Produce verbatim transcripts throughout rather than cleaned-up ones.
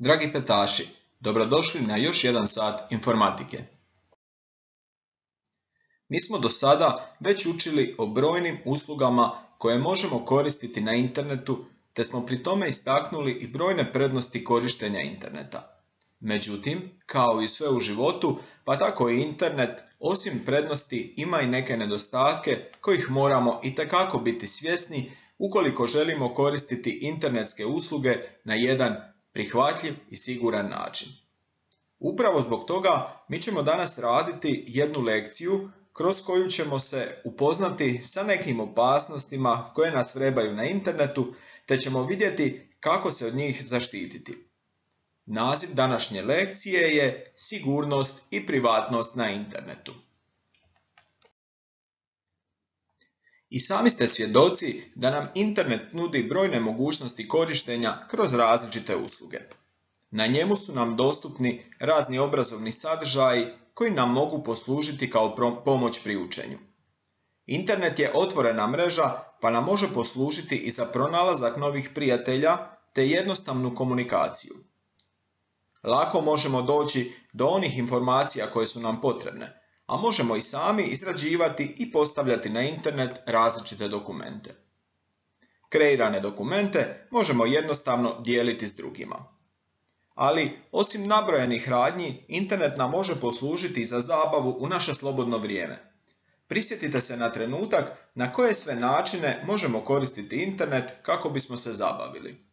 Dragi petaši, dobrodošli na još jedan sat informatike. Mi smo do sada već učili o brojnim uslugama koje možemo koristiti na internetu, te smo pri tome istaknuli i brojne prednosti korištenja interneta. Međutim, kao i sve u životu, pa tako i internet, osim prednosti, ima i neke nedostatke kojih moramo itekako biti svjesni ukoliko želimo koristiti internetske usluge na jedan prihvatljiv i siguran način. Upravo zbog toga mi ćemo danas raditi jednu lekciju kroz koju ćemo se upoznati sa nekim opasnostima koje nas vrebaju na internetu, te ćemo vidjeti kako se od njih zaštititi. Naziv današnje lekcije je Sigurnost i privatnost na internetu. I sami ste svjedoci da nam internet nudi brojne mogućnosti korištenja kroz različite usluge. Na njemu su nam dostupni razni obrazovni sadržaji koji nam mogu poslužiti kao pomoć pri učenju. Internet je otvorena mreža pa nam može poslužiti i za pronalazak novih prijatelja te jednostavnu komunikaciju. Lako možemo doći do onih informacija koje su nam potrebne, a možemo i sami izrađivati i postavljati na internet različite dokumente. Kreirane dokumente možemo jednostavno dijeliti s drugima. Ali, osim nabrojanih radnji, internet nam može poslužiti za zabavu u naše slobodno vrijeme. Prisjetite se na trenutak na koje sve načine možemo koristiti internet kako bismo se zabavili.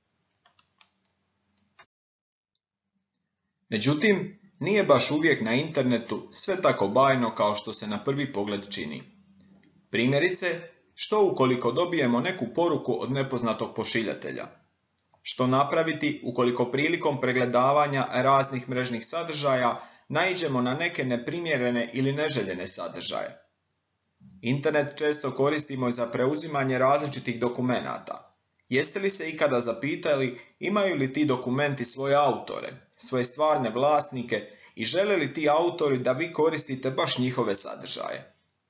Međutim, nije baš uvijek na internetu sve tako bajno kao što se na prvi pogled čini. Primjerice, što ukoliko dobijemo neku poruku od nepoznatog pošiljatelja? Što napraviti ukoliko prilikom pregledavanja raznih mrežnih sadržaja naiđemo na neke neprimjerene ili neželjene sadržaje? Internet često koristimo za preuzimanje različitih dokumenata. Jeste li se ikada zapitali imaju li ti dokumenti svoje autore, svoje stvarne vlasnike i žele li ti autori da vi koristite baš njihove sadržaje?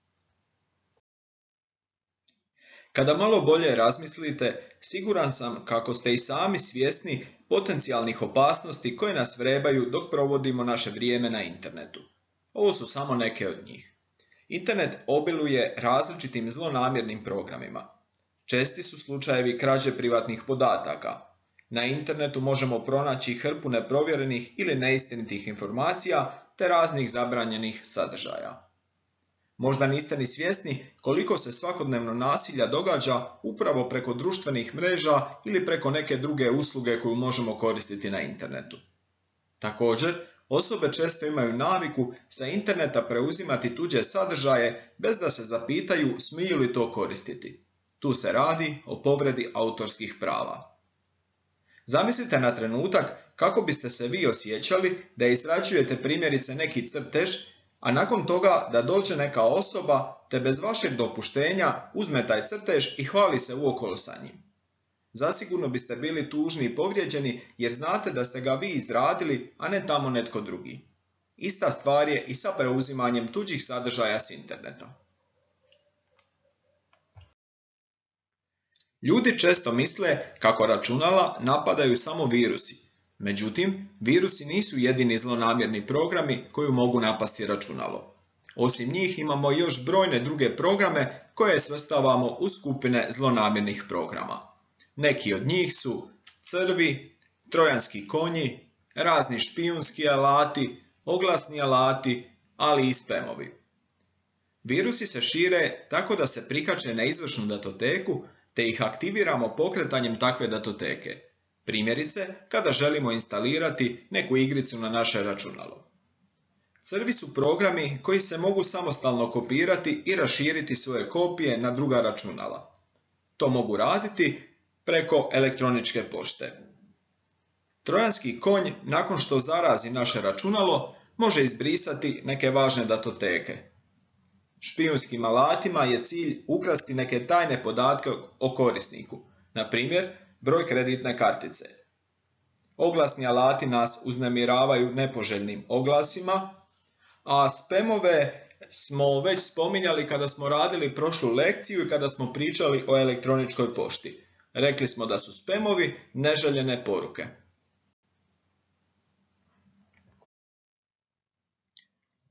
Kada malo bolje razmislite, siguran sam kako ste i sami svjesni potencijalnih opasnosti koje nas vrebaju dok provodimo naše vrijeme na internetu. Ovo su samo neke od njih. Internet obiluje različitim zlonamjernim programima. Česti su slučajevi krađe privatnih podataka. Na internetu možemo pronaći hrpu neprovjerenih ili neistinitih informacija te raznih zabranjenih sadržaja. Možda niste ni svjesni koliko se svakodnevno nasilja događa upravo preko društvenih mreža ili preko neke druge usluge koju možemo koristiti na internetu. Također, osobe često imaju naviku sa interneta preuzimati tuđe sadržaje bez da se zapitaju smiju li to koristiti. Tu se radi o povredi autorskih prava. Zamislite na trenutak kako biste se vi osjećali da izrađujete primjerice neki crtež, a nakon toga da dođe neka osoba te bez vašeg dopuštenja uzme taj crtež i hvali se uokolo sa njim. Zasigurno biste bili tužni i povrijeđeni jer znate da ste ga vi izradili, a ne tamo netko drugi. Ista stvar je i sa preuzimanjem tuđih sadržaja s interneta. Ljudi često misle kako računala napadaju samo virusi. Međutim, virusi nisu jedini zlonamjerni programi koji mogu napasti računalo. Osim njih imamo još brojne druge programe koje svrstavamo u skupine zlonamjernih programa. Neki od njih su crvi, trojanski konji, razni špijunski alati, oglasni alati, ali i spamovi. Virusi se šire tako da se prikače na izvršnu datoteku te ih aktiviramo pokretanjem takve datoteke. Primjerice, kada želimo instalirati neku igricu na naše računalo. Crvi su programi koji se mogu samostalno kopirati i raširiti svoje kopije na druga računala. To mogu raditi preko elektroničke pošte. Trojanski konj, nakon što zarazi naše računalo, može izbrisati neke važne datoteke. Špijunskim alatima je cilj ukrasti neke tajne podatke o korisniku, na primjer broj kreditne kartice. Oglasni alati nas uznemiravaju nepoželjnim oglasima, a spamove smo već spominjali kada smo radili prošlu lekciju i kada smo pričali o elektroničkoj pošti. Rekli smo da su spamovi neželjene poruke.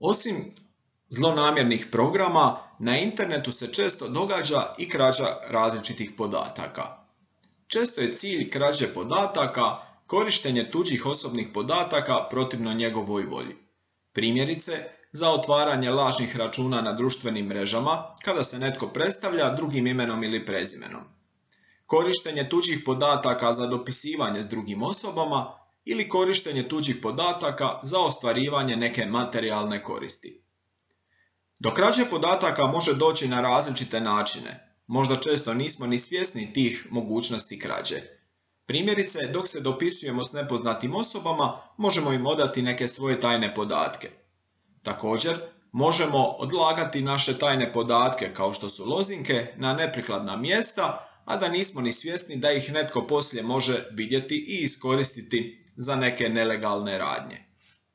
Osim zlonamjernih programa, na internetu se često događa i krađa različitih podataka. Često je cilj krađe podataka korištenje tuđih osobnih podataka protivno njegovoj volji. Primjerice, za otvaranje lažnih računa na društvenim mrežama kada se netko predstavlja drugim imenom ili prezimenom. Korištenje tuđih podataka za dopisivanje s drugim osobama ili korištenje tuđih podataka za ostvarivanje neke materijalne koristi. Do krađe podataka može doći na različite načine. Možda često nismo ni svjesni tih mogućnosti krađe. Primjerice, dok se dopisujemo s nepoznatim osobama, možemo im odati neke svoje tajne podatke. Također, možemo odlagati naše tajne podatke kao što su lozinke na neprikladna mjesta, a da nismo ni svjesni da ih netko poslije može vidjeti i iskoristiti za neke nelegalne radnje.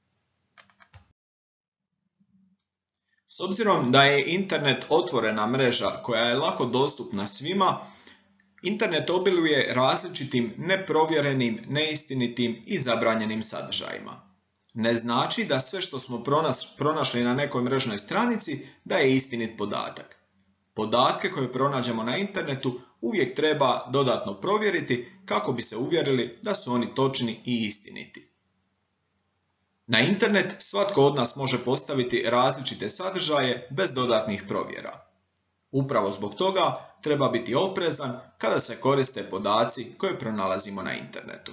S obzirom da je internet otvorena mreža koja je lako dostupna svima, internet obiluje različitim neprovjerenim, neistinitim i zabranjenim sadržajima. Ne znači da sve što smo pronašli na nekoj mrežnoj stranici da je istinit podatak. Podatke koje pronađemo na internetu uvijek treba dodatno provjeriti kako bi se uvjerili da su oni točni i istiniti. Na internet svatko od nas može postaviti različite sadržaje bez dodatnih provjera. Upravo zbog toga treba biti oprezan kada se koriste podaci koje pronalazimo na internetu.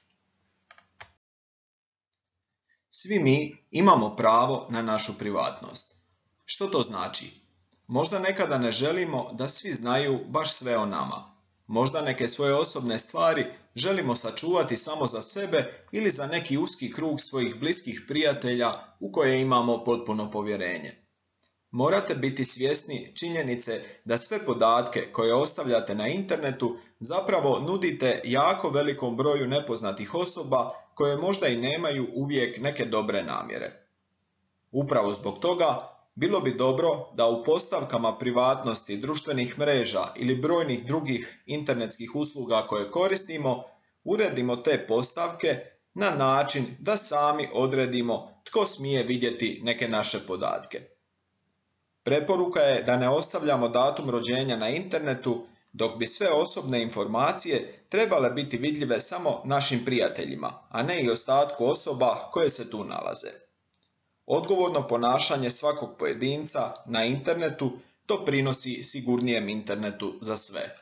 Svi mi imamo pravo na našu privatnost. Što to znači? Možda nekada ne želimo da svi znaju baš sve o nama. Možda neke svoje osobne stvari želimo sačuvati samo za sebe ili za neki uski krug svojih bliskih prijatelja u koje imamo potpuno povjerenje. Morate biti svjesni činjenice da sve podatke koje ostavljate na internetu zapravo nudite jako velikom broju nepoznatih osoba koje možda i nemaju uvijek neke dobre namjere. Upravo zbog toga bilo bi dobro da u postavkama privatnosti društvenih mreža ili brojnih drugih internetskih usluga koje koristimo, uredimo te postavke na način da sami odredimo tko smije vidjeti neke naše podatke. Preporuka je da ne ostavljamo datum rođenja na internetu, dok bi sve osobne informacije trebale biti vidljive samo našim prijateljima, a ne i ostatku osoba koje se tu nalaze. Odgovorno ponašanje svakog pojedinca na internetu doprinosi sigurnijem internetu za sve.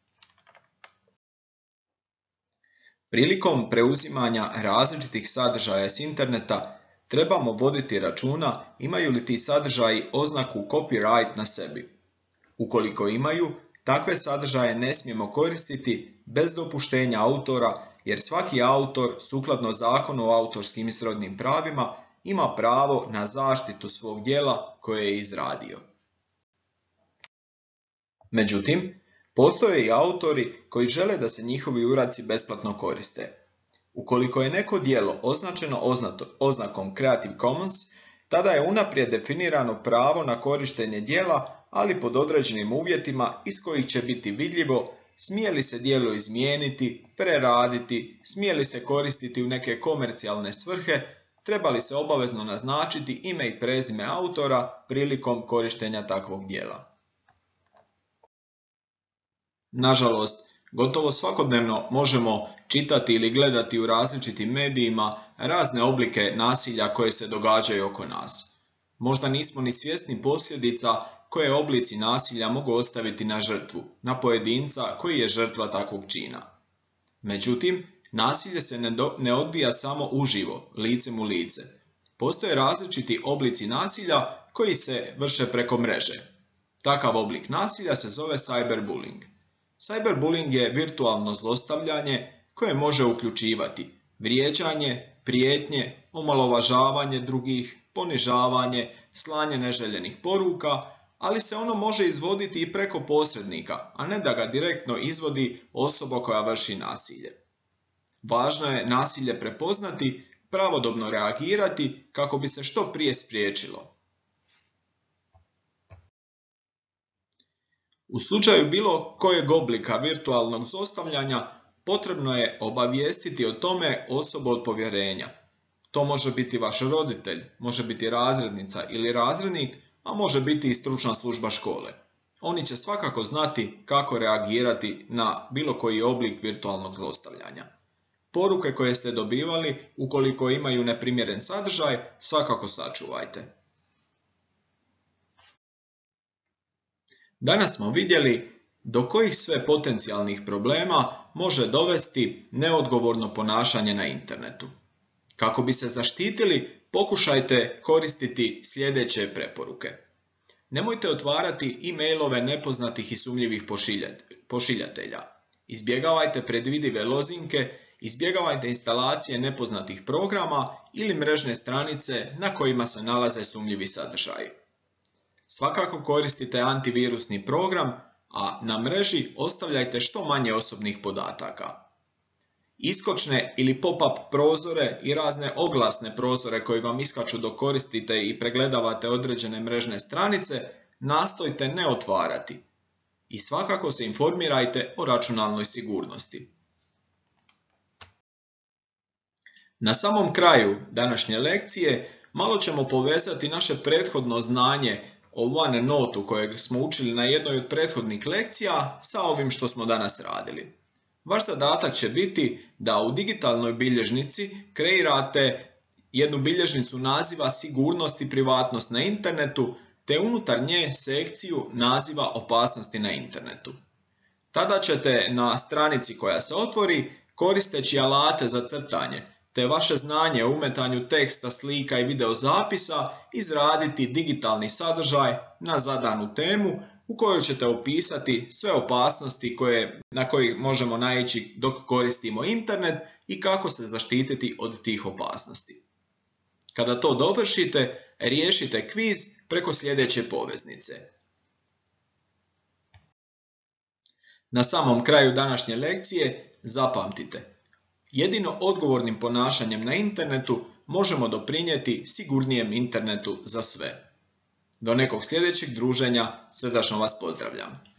Prilikom preuzimanja različitih sadržaja s interneta trebamo voditi računa imaju li ti sadržaji oznaku copyright na sebi. Ukoliko imaju, takve sadržaje ne smijemo koristiti bez dopuštenja autora, jer svaki autor, sukladno Zakonu o autorskim i srodnim pravima, ima pravo na zaštitu svog djela koje je izradio. Međutim, postoje i autori koji žele da se njihovi uradci besplatno koriste. Ukoliko je neko djelo označeno oznakom Creative Commons, tada je unaprijed definirano pravo na korištenje djela, ali pod određenim uvjetima iz kojih će biti vidljivo smije li se djelo izmijeniti, preraditi, smije li se koristiti u neke komercijalne svrhe, treba li se obavezno naznačiti ime i prezime autora prilikom korištenja takvog djela. Nažalost, gotovo svakodnevno možemo čitati ili gledati u različitim medijima razne oblike nasilja koje se događaju oko nas. Možda nismo ni svjesni posljedica koje oblici nasilja mogu ostaviti na žrtvu, na pojedinca koji je žrtva takvog čina. Međutim, nasilje se ne, do, ne odvija samo uživo, licem u lice. Postoje različiti oblici nasilja koji se vrše preko mreže. Takav oblik nasilja se zove cyberbullying. Cyberbullying je virtualno zlostavljanje koje može uključivati vrijeđanje, prijetnje, omalovažavanje drugih, ponižavanje, slanje neželjenih poruka, ali se ono može izvoditi i preko posrednika, a ne da ga direktno izvodi osoba koja vrši nasilje. Važno je nasilje prepoznati, pravodobno reagirati kako bi se što prije spriječilo. U slučaju bilo kojeg oblika virtualnog zlostavljanja potrebno je obavijestiti o tome osobu od povjerenja. To može biti vaš roditelj, može biti razrednica ili razrednik, a može biti i stručna služba škole. Oni će svakako znati kako reagirati na bilo koji oblik virtualnog zlostavljanja. Poruke koje ste dobivali, ukoliko imaju neprimjeren sadržaj, svakako sačuvajte. Danas smo vidjeli do kojih sve potencijalnih problema može dovesti neodgovorno ponašanje na internetu. Kako bi se zaštitili, pokušajte koristiti sljedeće preporuke. Nemojte otvarati e-mailove nepoznatih i sumnjivih pošiljatelja. Izbjegavajte predvidive lozinke, izbjegavajte instalacije nepoznatih programa ili mrežne stranice na kojima se nalaze sumnjivi sadržaji. Svakako koristite antivirusni program, a na mreži ostavljajte što manje osobnih podataka. Iskočne ili pop-up prozore i razne oglasne prozore koji vam iskaču dok koristite i pregledavate određene mrežne stranice, nastojte ne otvarati. I svakako se informirajte o računalnoj sigurnosti. Na samom kraju današnje lekcije malo ćemo povezati naše prethodno znanje o OneNote-u kojeg smo učili na jednoj od prethodnih lekcija sa ovim što smo danas radili. Vaš zadatak će biti da u digitalnoj bilježnici kreirate jednu bilježnicu naziva Sigurnost i privatnost na internetu, te unutar nje sekciju naziva Opasnosti na internetu. Tada ćete na stranici koja se otvori, koristeći alate za crtanje, te vaše znanje o umetanju teksta, slika i video zapisa, izraditi digitalni sadržaj na zadanu temu u kojoj ćete opisati sve opasnosti koje, na koje možemo naići dok koristimo internet i kako se zaštititi od tih opasnosti. Kada to dovršite, riješite kviz preko sljedeće poveznice. Na samom kraju današnje lekcije zapamtite: jedino odgovornim ponašanjem na internetu možemo doprinijeti sigurnijem internetu za sve. Do nekog sljedećeg druženja srdačno vas pozdravljam.